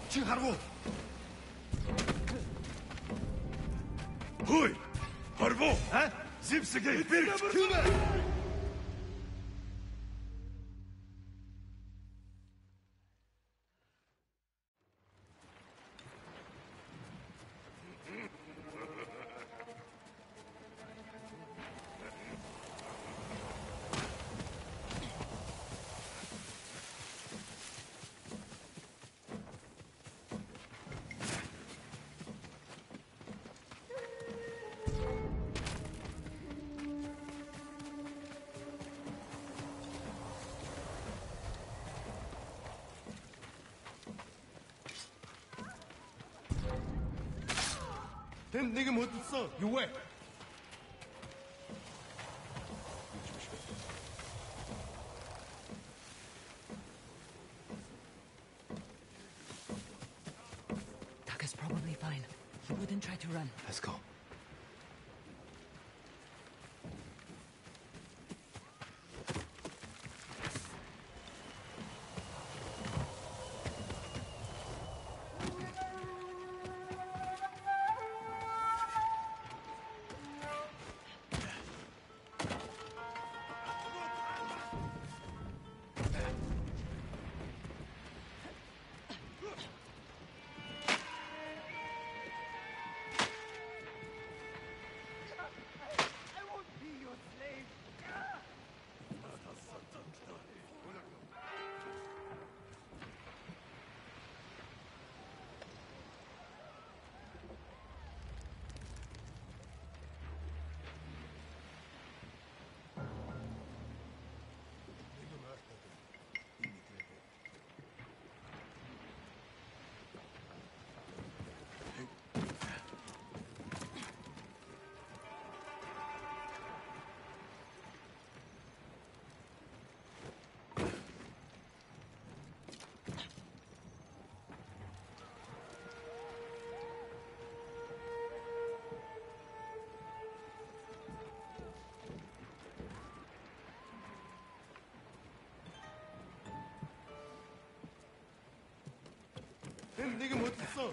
칭하라고. Hui! Harvo! Zipsige! Birk! 걘 내게 못 있어. 요왜? Taka's probably fine. He wouldn't try to run. Let's go. 걘 내게 못 있어.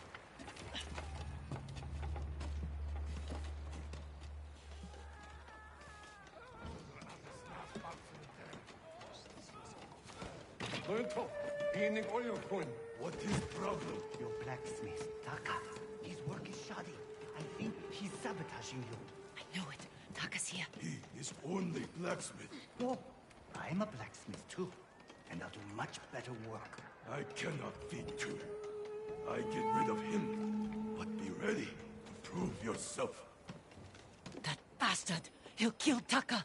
Lento, being oil what is problem? Your blacksmith, Taka. His work is shoddy. I think he's sabotaging you. I know it. Taka's here. He is only blacksmith. Oh, I'm a blacksmith too. And I'll do much better work. I cannot feed two. I get rid of him. But be ready to prove yourself. That bastard! He'll kill Taka!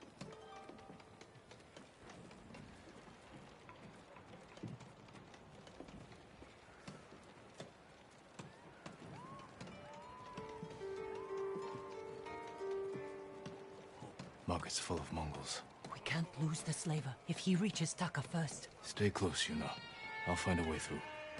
Market's full of Mongols. We can't lose the slaver if he reaches Taka first. Stay close, Yuna. I'll find a way through.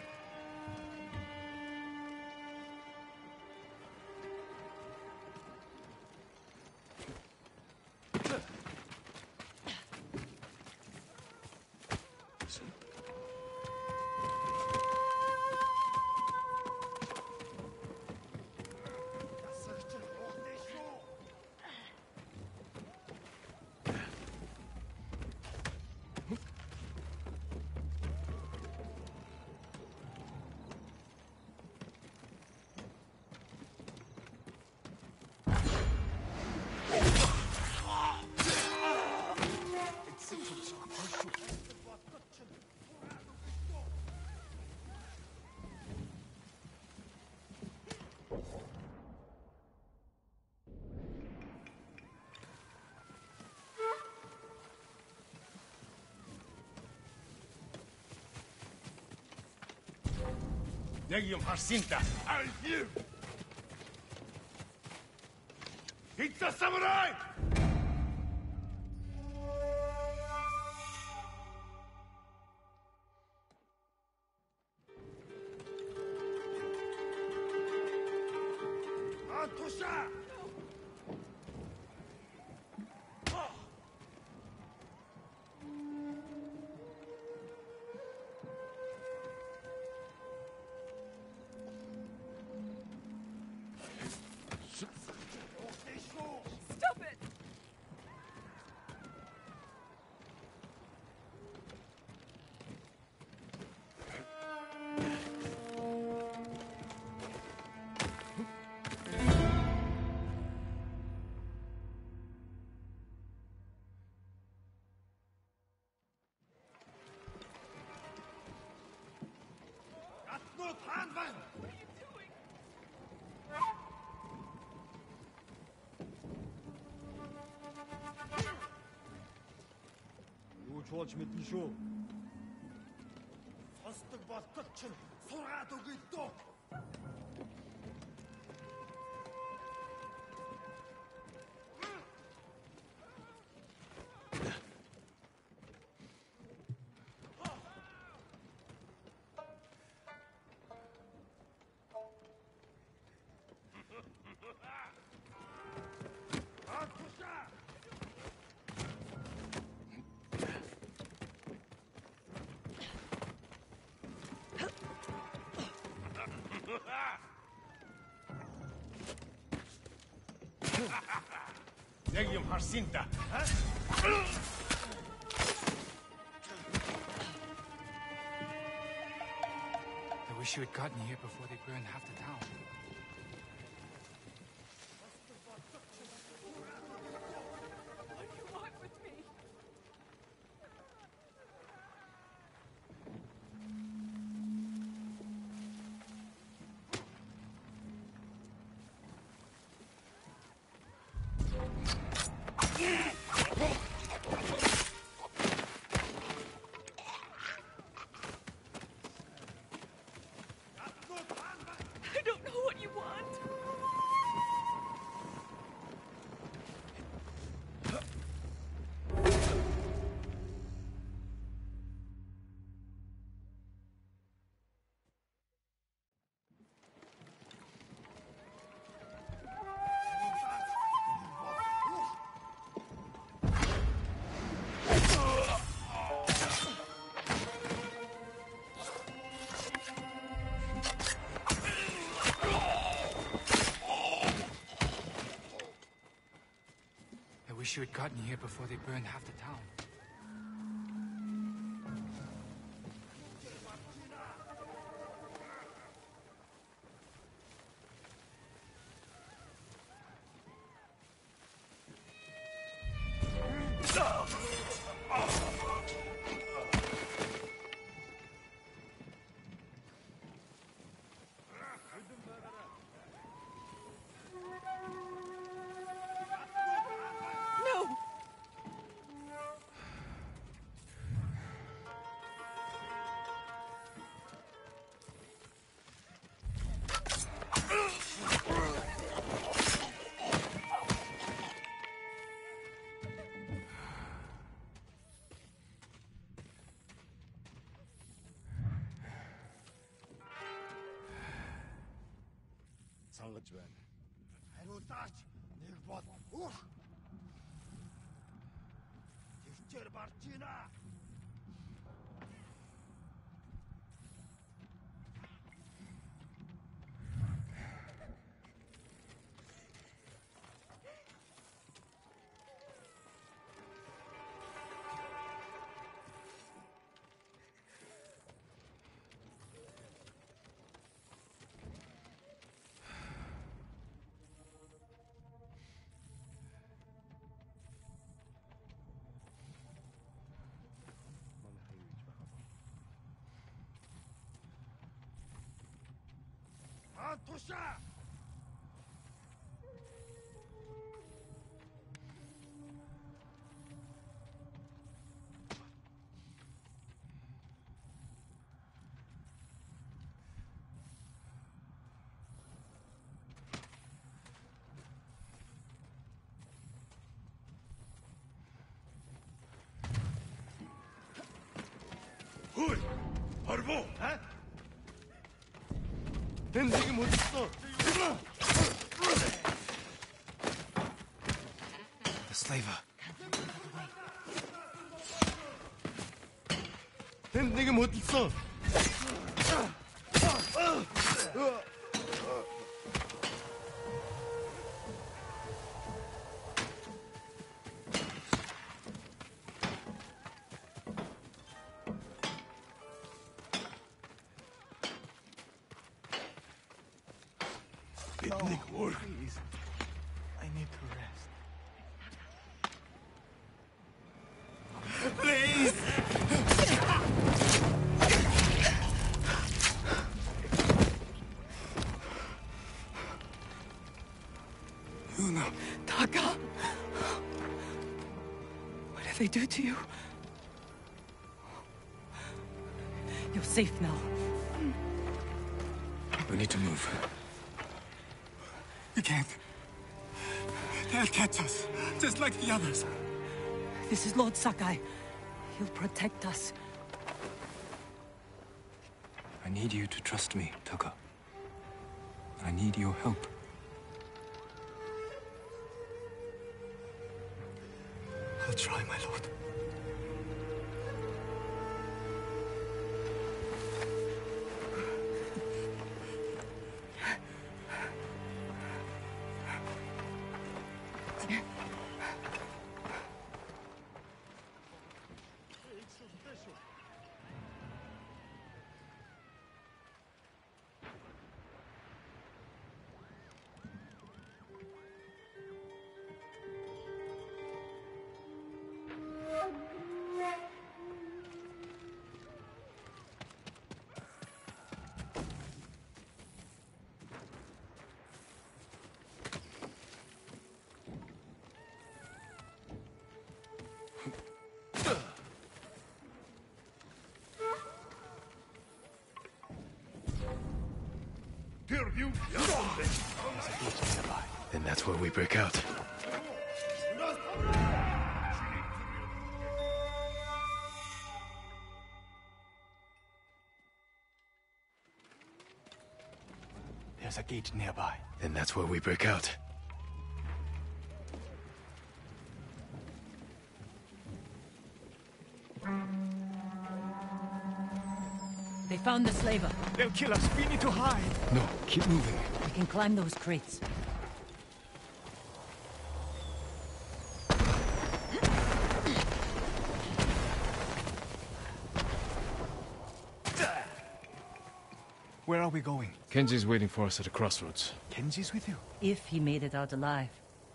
내기 좀 하신다. I you! It's the samurai! 도시야! шуулж мэднэ шүү. Сонсдог болтол чинь сургаад өгье дөө. Яг юм харсан та. I wish you had gotten here before they burned half the town. What do you want with me? I don't know what you want. I wish you had gotten here before they burned half the town. No! Сангаж байна. Хариулаач нэг бол үх. Тэрчээр барж гинэ. Туша! Хөөе! Харбоо! Хэн нэг юм үлдсэн. The slaver. Хэн нэг юм үлдсэн. Picnic work. Please. I need to rest. Taka! What did they do to you? safe now. We need to move. We can't. They'll catch us, just like the others. This is Lord Sakai. He'll protect us. I need you to trust me, Taka. I need your help. I'll try, my lord. Then that's where we break out. There's a gate nearby. Then that's where we break out. They found the slaver. They'll kill us. We need to hide. No, keep moving. We can climb those crates. Where are we going? Kenji's waiting for us at a crossroads. Kenji's with you? If he made it out alive.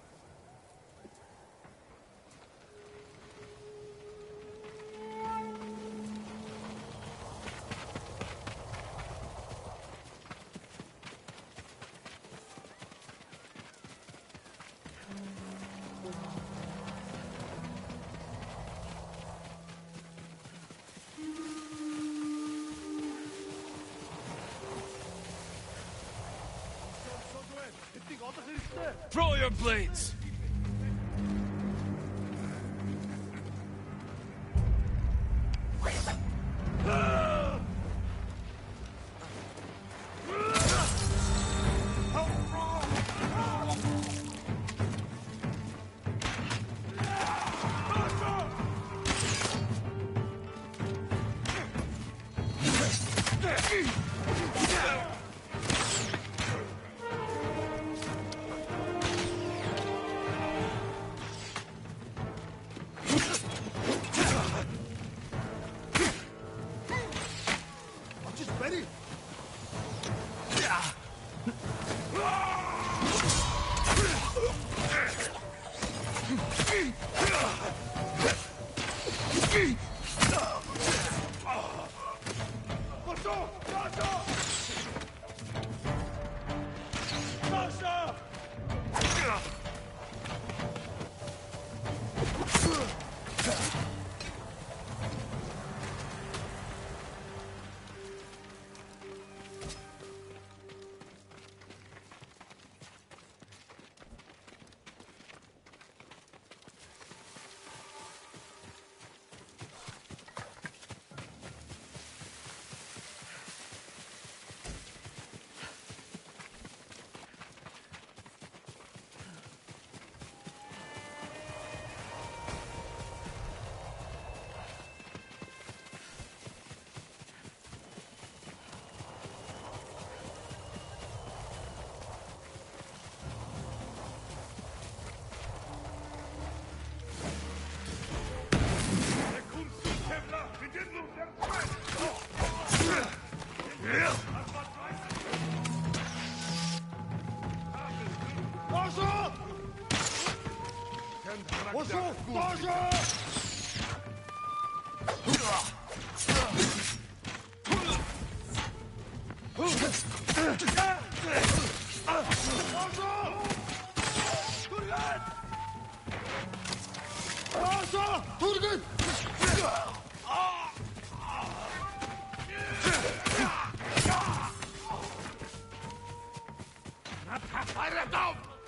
Throw your blades!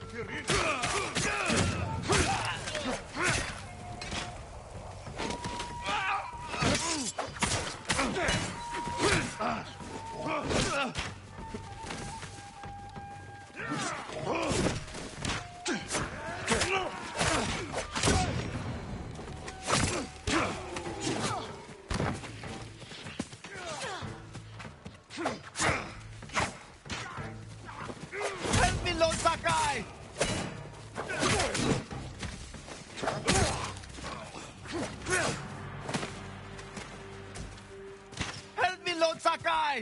Help me, Lord Sakai! Help me, Lord Sakai!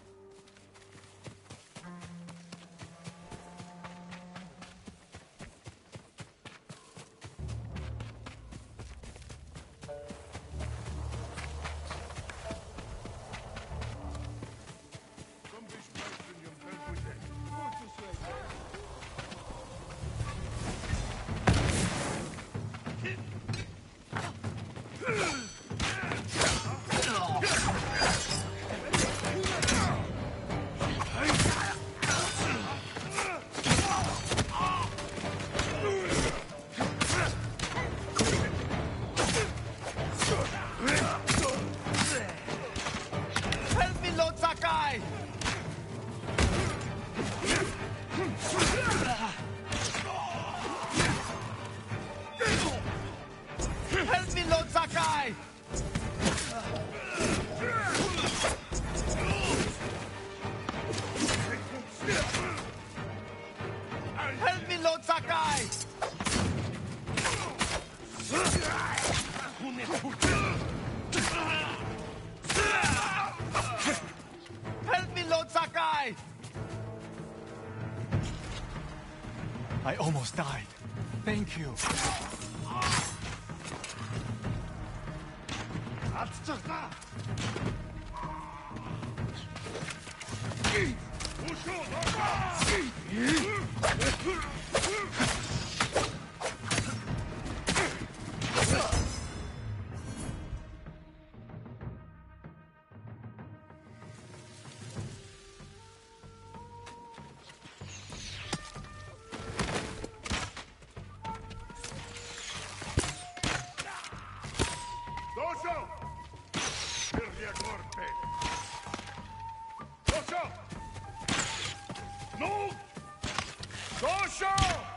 Help me, Lord Sakai! Help me, Lord Sakai! Help me, Lord Sakai! Help me, Lord Sakai! I almost died. Thank you. 다쳤다. Doso! Sirvia corpe! Doso! No! Doso!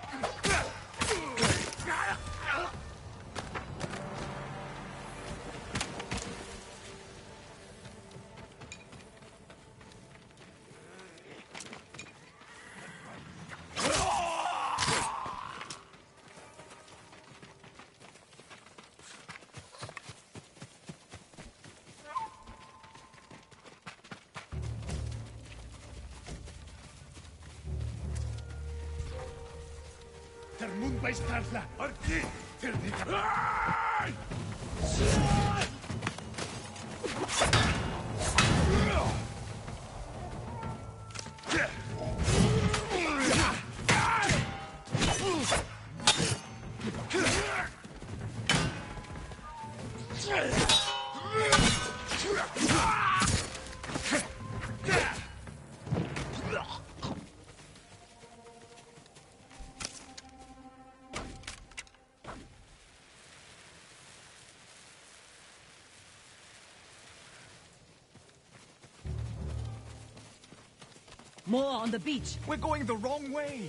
Der Mund bei Stadler! Arti! Ai! More on the beach. We're going the wrong way.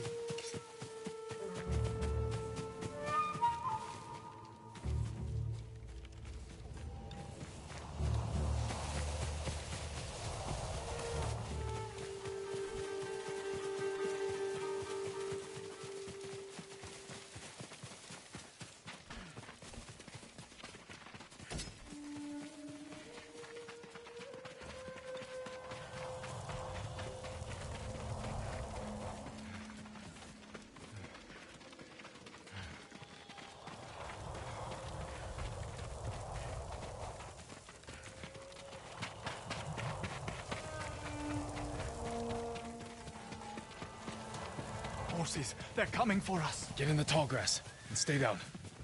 Horses, they're coming for us. Get in the tall grass and stay down.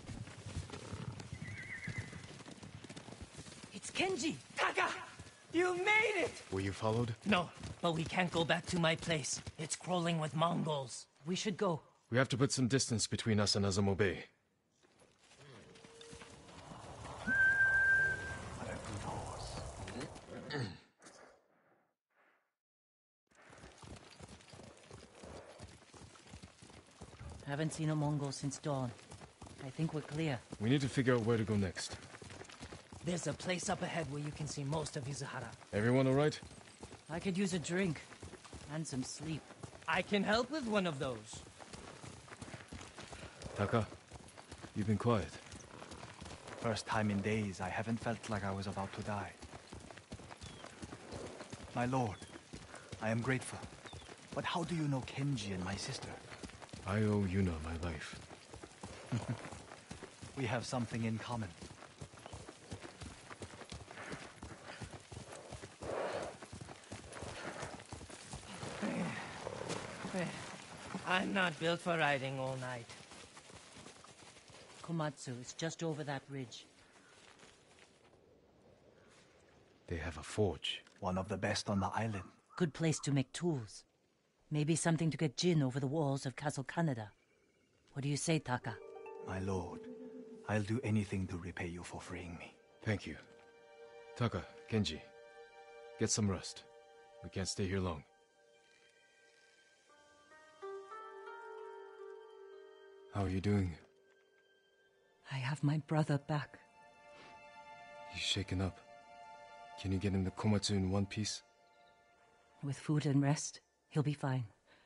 It's Kenji! Taka! You made it! Were you followed? No, but we can't go back to my place. It's crawling with Mongols. We should go. We have to put some distance between us and Azamo Bay. What a good horse. Haven't seen a Mongol since dawn. I think we're clear. We need to figure out where to go next. There's a place up ahead where you can see most of Izuhara. Everyone all right? I could use a drink. And some sleep. I can help with one of those. Taka, you've been quiet. First time in days, I haven't felt like I was about to die. My lord, I am grateful. But how do you know Kenji and my sister? I owe Yuna my life. We have something in common. I'm not built for riding all night. Komatsu is just over that ridge. They have a forge. One of the best on the island. Good place to make tools. Maybe something to get Jin over the walls of Castle Kaneda. What do you say, Taka? My lord, I'll do anything to repay you for freeing me. Thank you. Taka, Kenji, get some rest. We can't stay here long. How are you doing? I have my brother back. He's shaken up. Can you get him to Komatsu in one piece? With food and rest, he'll be fine.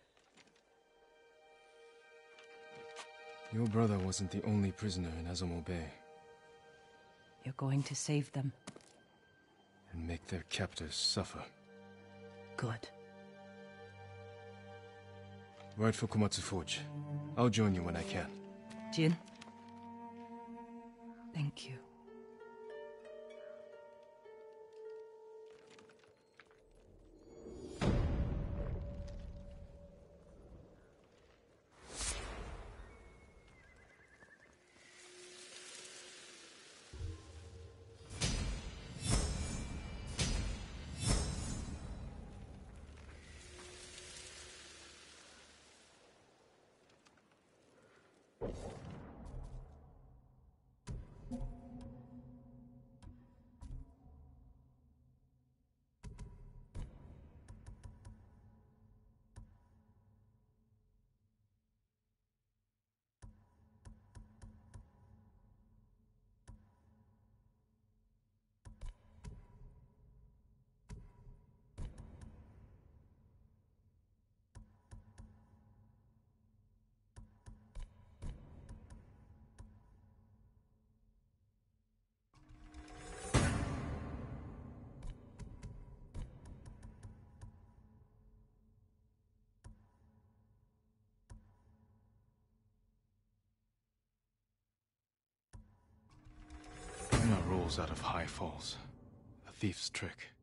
Your brother wasn't the only prisoner in Azamo Bay. You're going to save them. And make their captors suffer. Good. Ride for Komatsu Forge. I'll join you when I can. Jin? Thank you. Yuna rolls out of high falls. A thief's trick.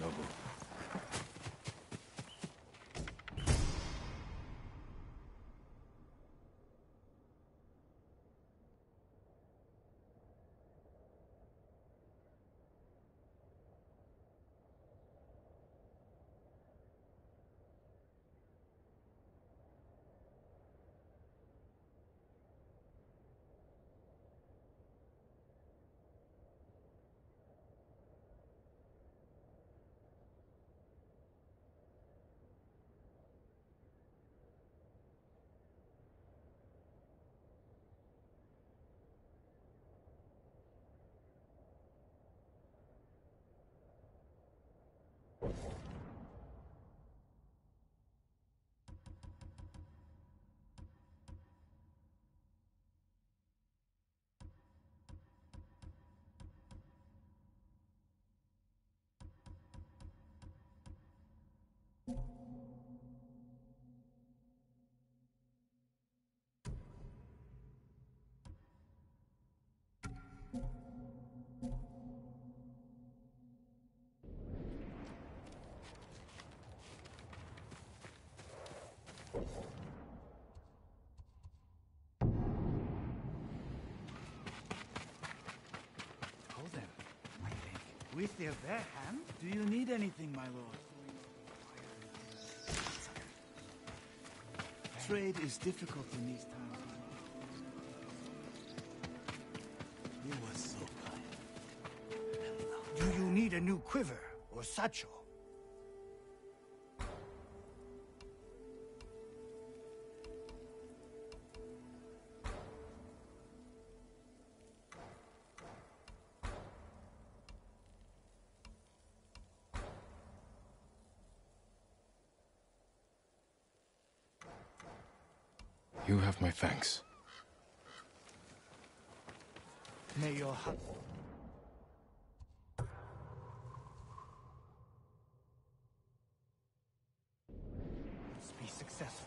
Nobu. Hold them, I think. With their bare hand? Do you need anything, my lord? Trade is difficult in these times. You were so kind. Do you need a new quiver or satchel? You have my thanks. May your heart be successful.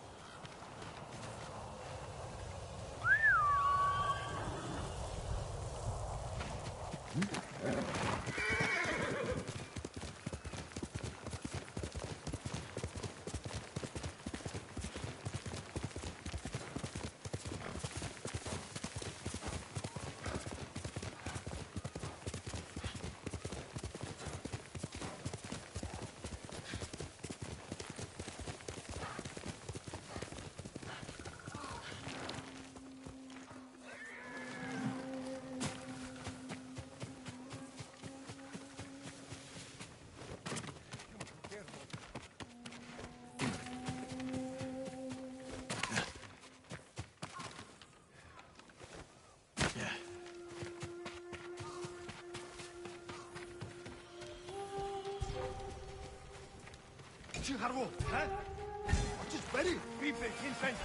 Harvo, huh? Watch it ready. Be big, infant.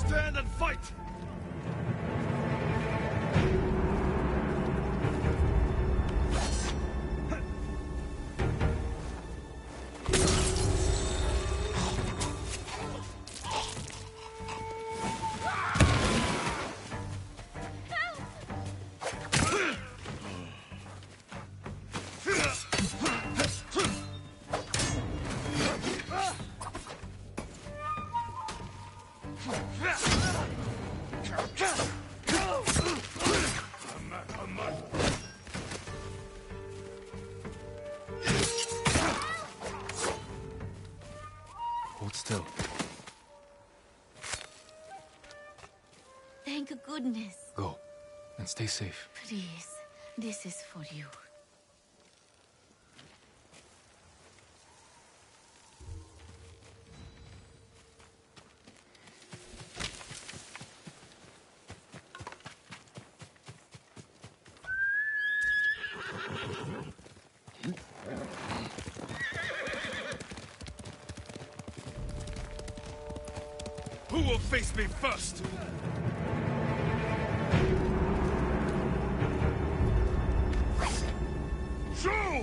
Stand and fight! Hold still. Thank goodness. Go. And stay safe. Please, this is for you. Who will face me first? Show!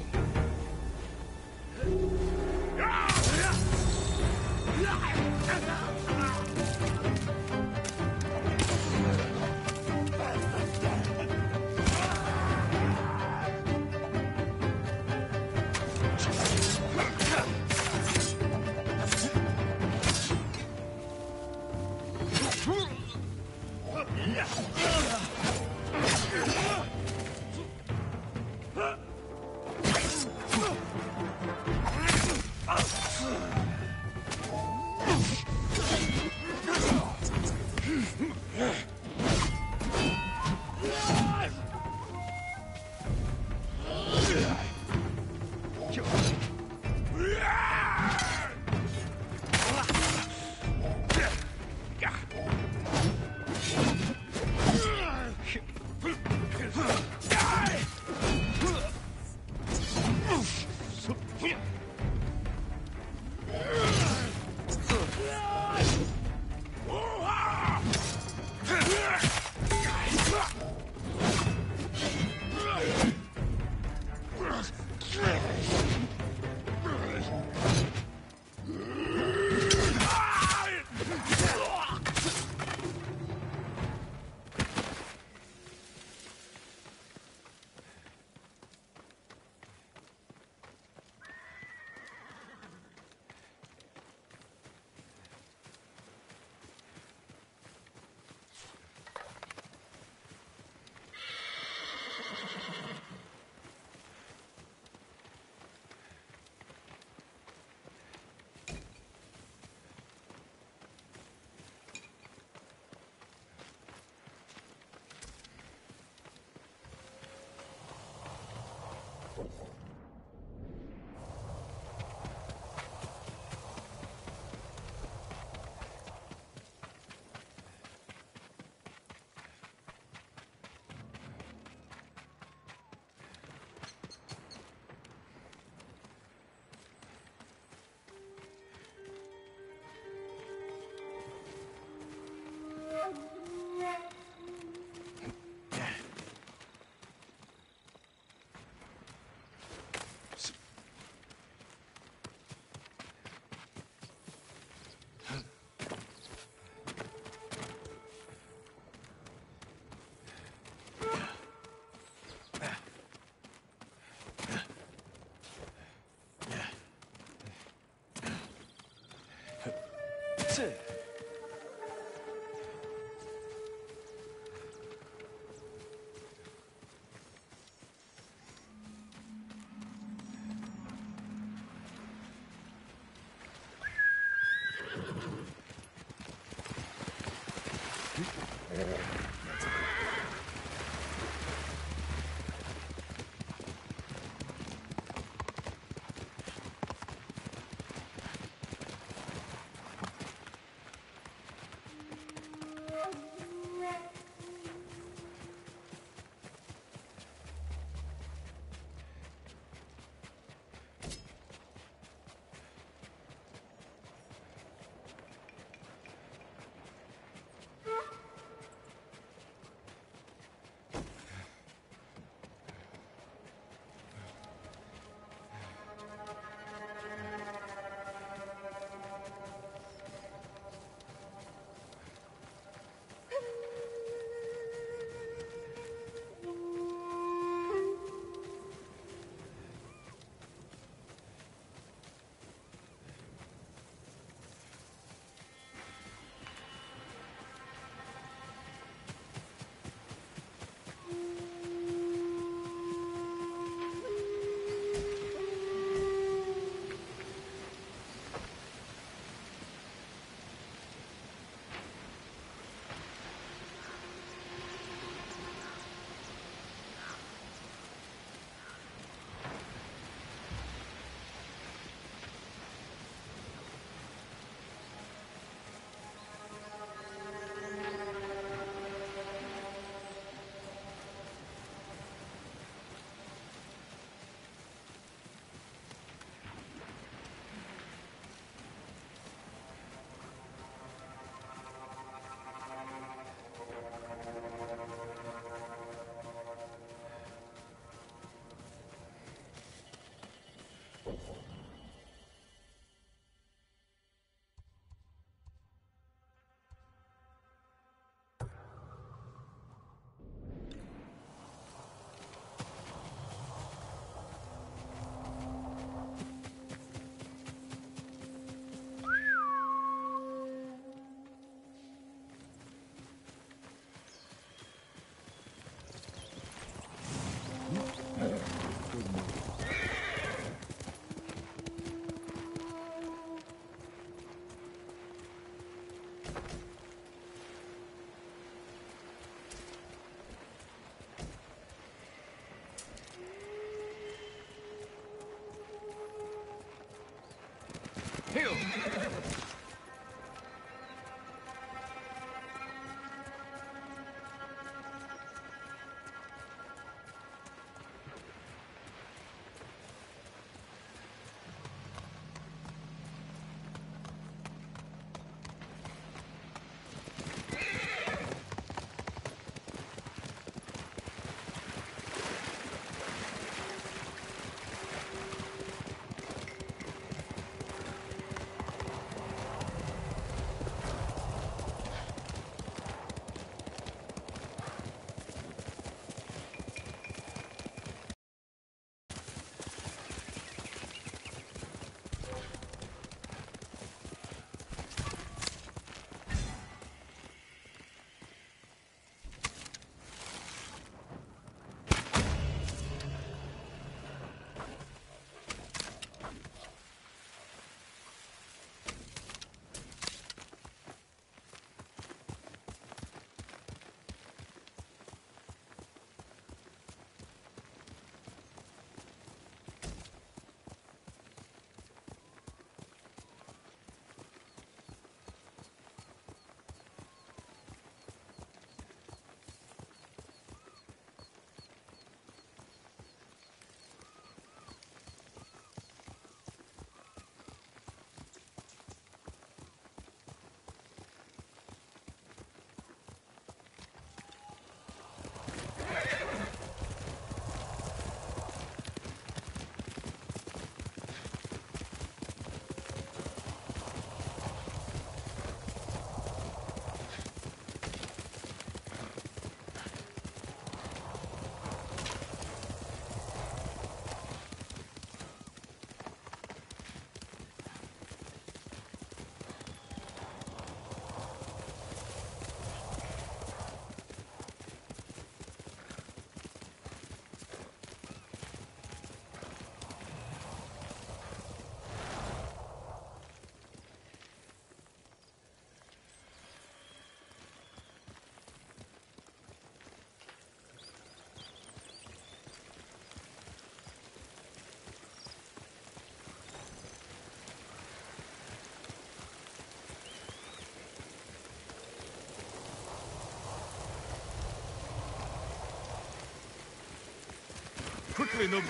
Quickly, Num.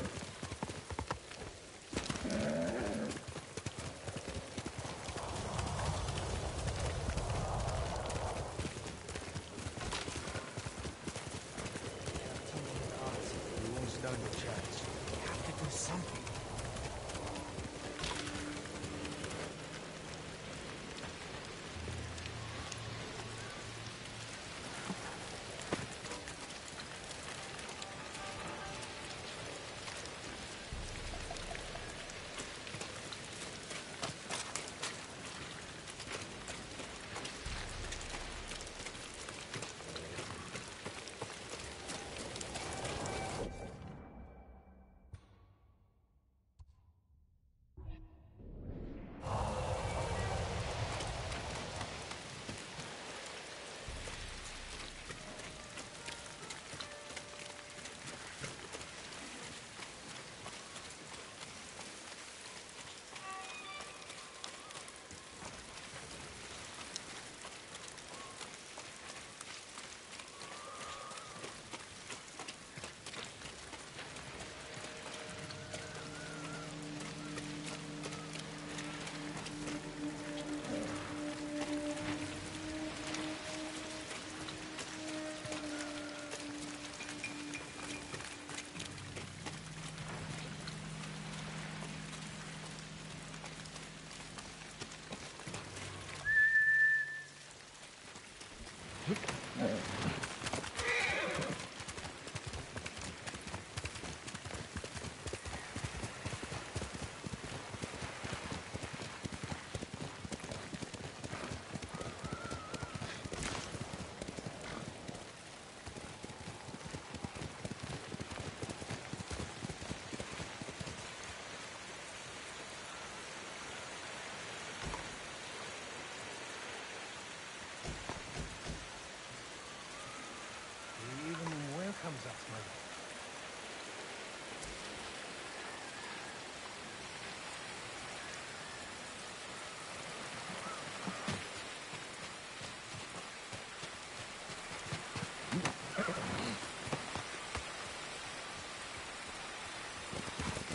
You won't stand a chance. We have to do something.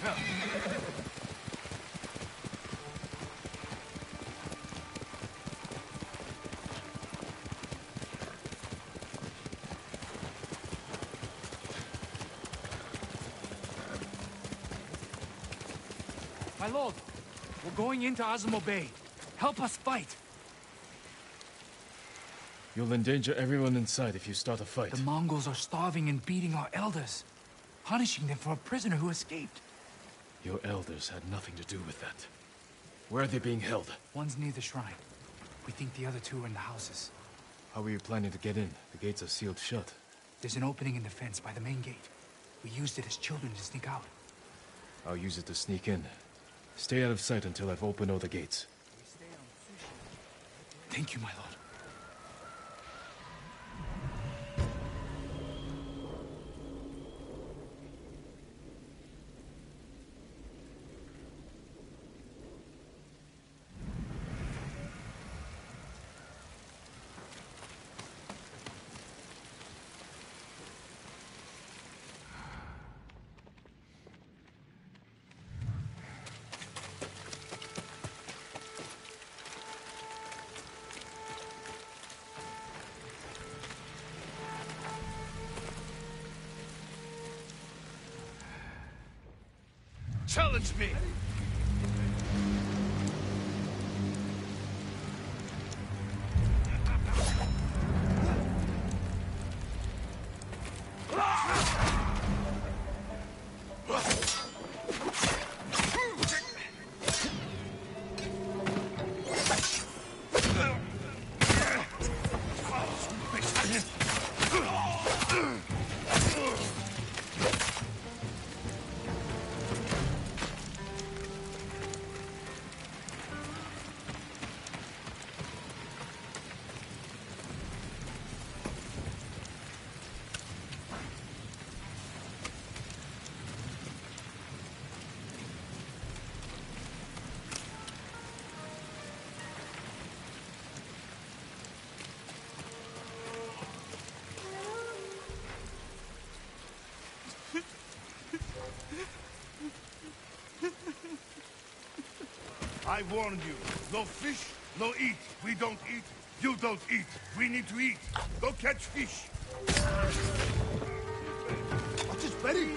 My lord, we're going into Azamo Bay. Help us fight. You'll endanger everyone inside if you start a fight. The Mongols are starving and beating our elders, punishing them for a prisoner who escaped. Your elders had nothing to do with that. Where are they being held? One's near the shrine. We think the other two are in the houses. How are you planning to get in? The gates are sealed shut. There's an opening in the fence by the main gate. We used it as children to sneak out. I'll use it to sneak in. Stay out of sight until I've opened all the gates. Thank you, my lord. Challenge me! I warned you. No fish, no eat. We don't eat. You don't eat. We need to eat. Go catch fish. 어찌 베리!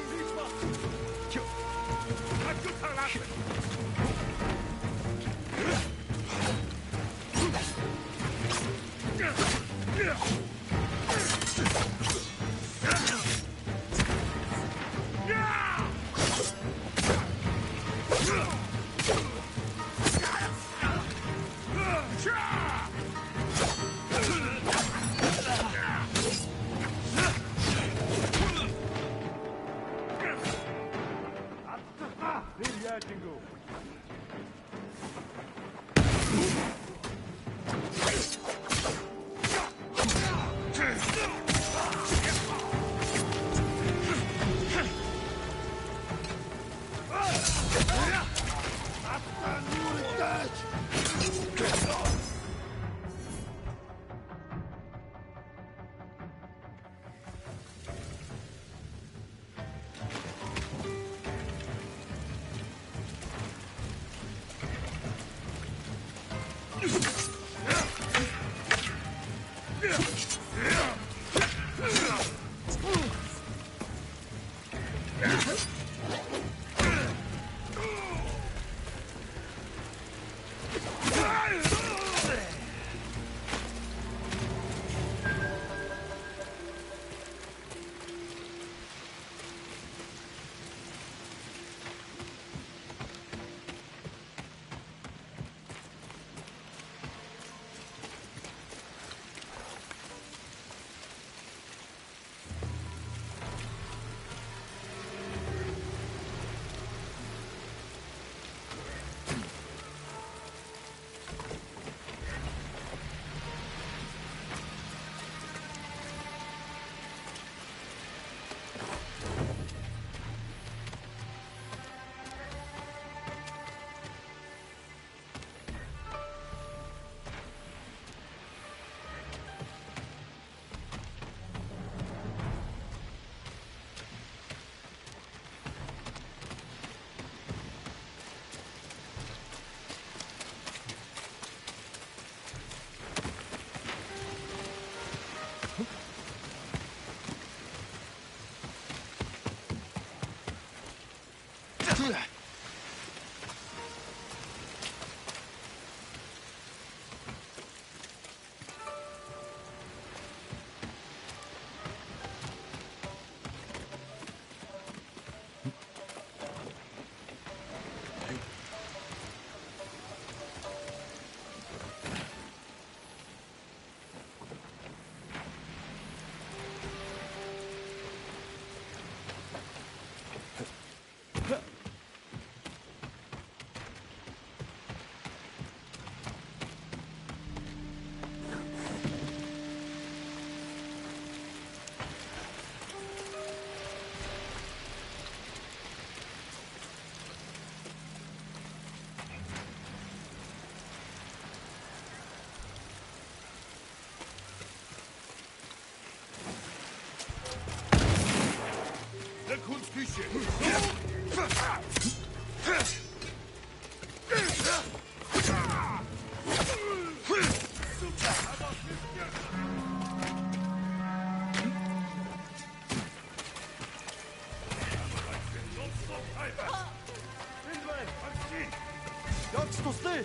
Jagst tustli!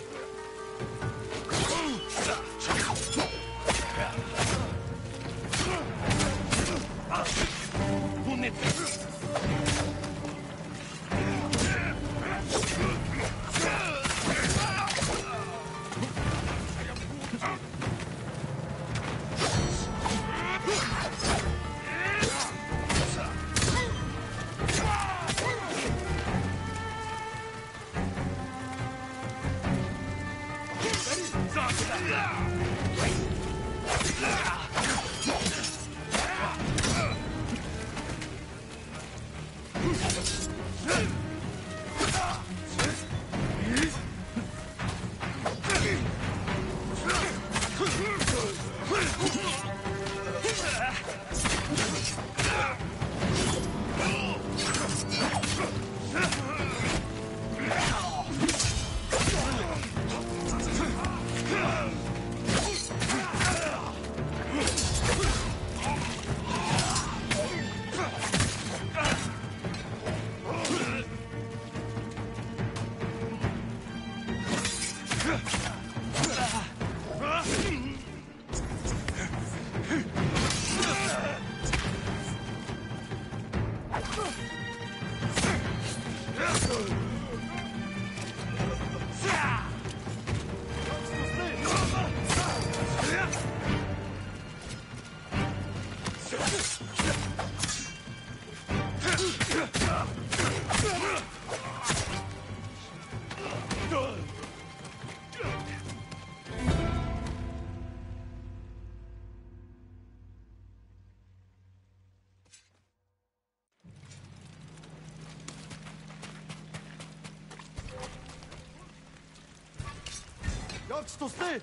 Jagst tustli!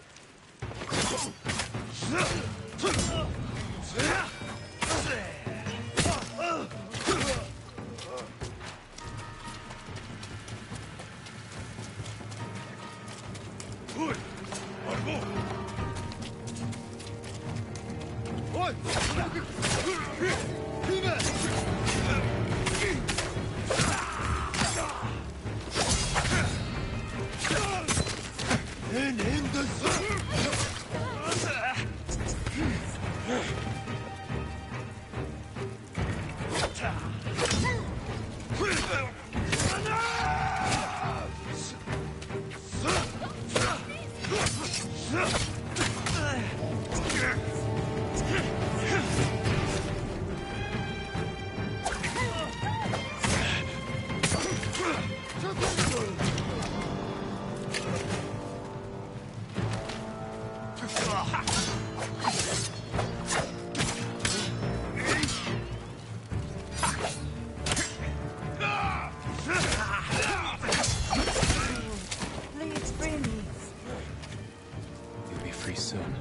Please free me. You'll be free soon.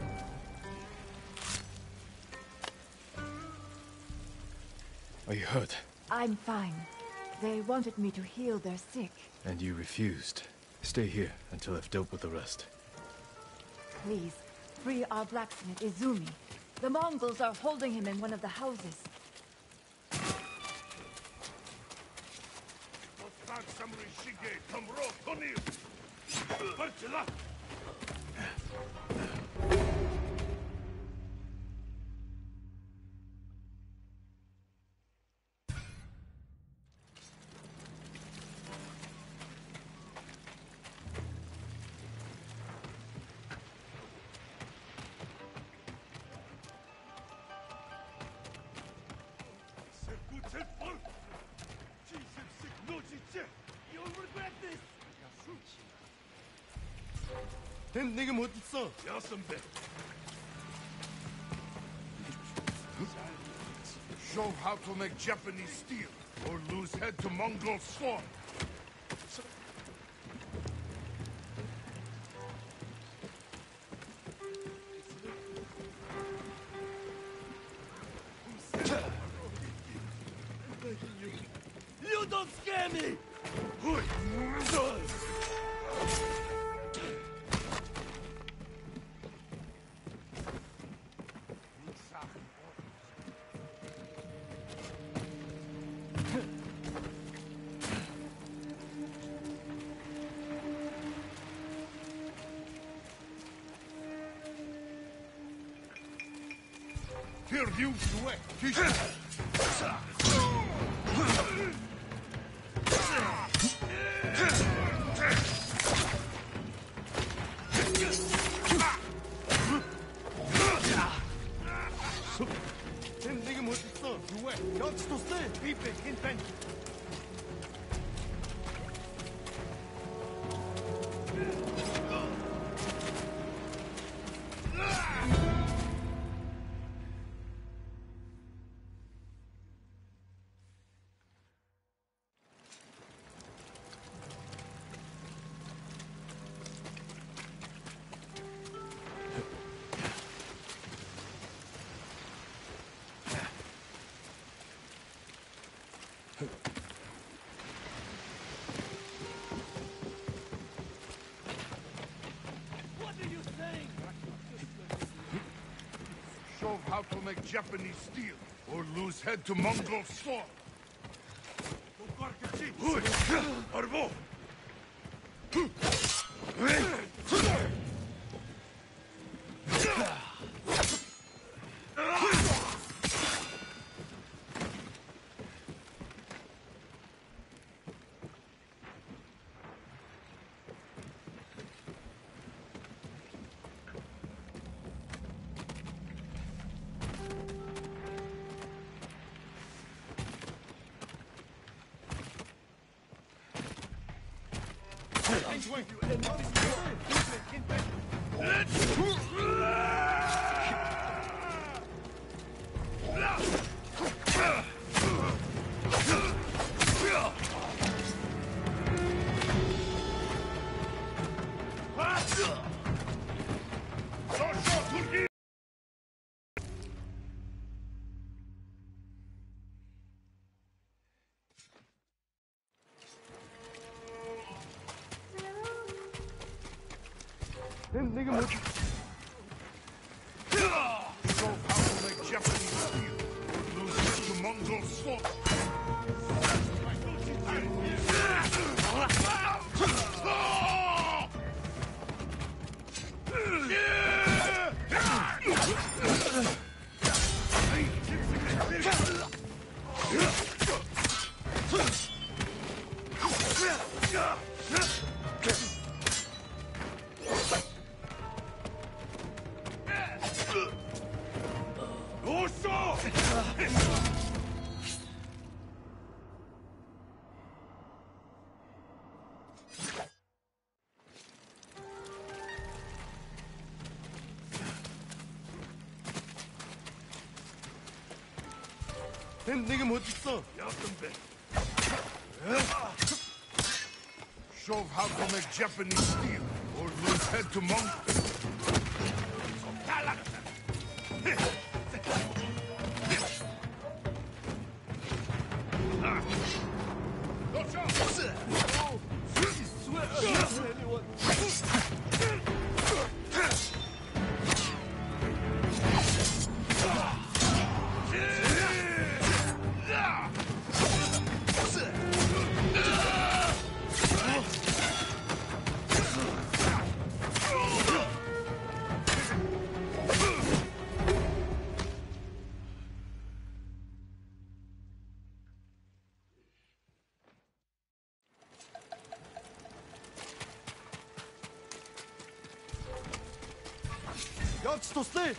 Are you hurt? I'm fine. They wanted me to heal their sick. And you refused. Stay here until I've dealt with the rest. Please, free our blacksmith, Izumi. The Mongols are holding him in one of the houses. 걘 내게 못 있어. 야, 선배. Show how to make Japanese steel, or lose head to Mongol sword. You don't scare me! Here, you sweat. 걘 내게 못 있어. 왜? 여치도 쎄. 비페 킨펜. Show how to make Japanese steel, or lose head to Mongol sword. Arbo! 걘 내게 못 있어. Show how to make Japanese steel, or lose head to Mongol sword. 걘 내게 못 있어. 야, 선배. Show how to make Japanese steel, or lose head to Mongol. Ганц туслая.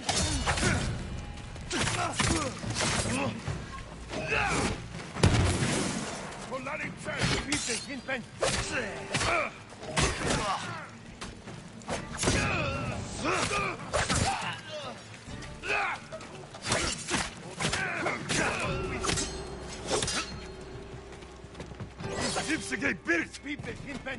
Zipsegay Birks people hinten.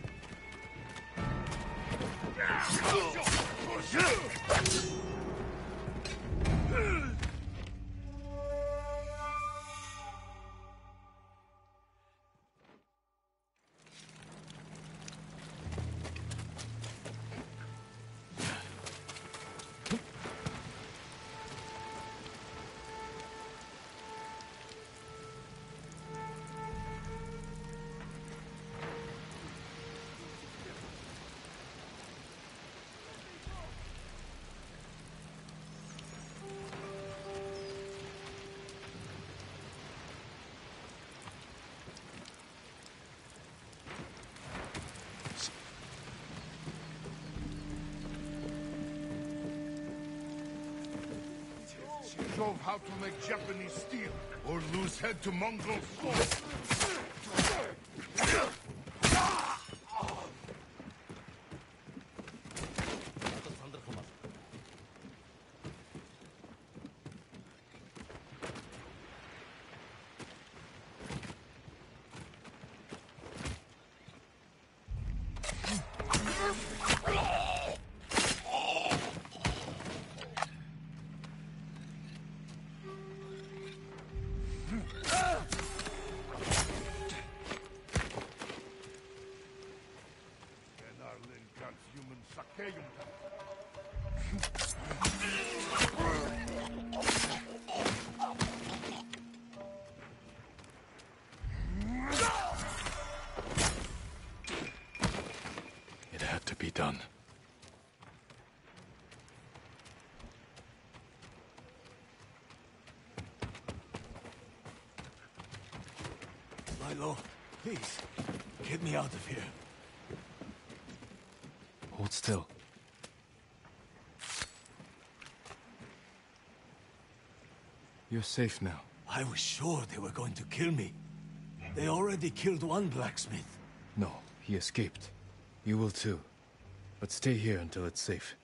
Show how to make Japanese steel, or lose head to Mongol swords. It had to be done. Milo, please, get me out of here. Hold still. You're safe now. I was sure they were going to kill me. They already killed one blacksmith. No, he escaped. You will too. But stay here until it's safe.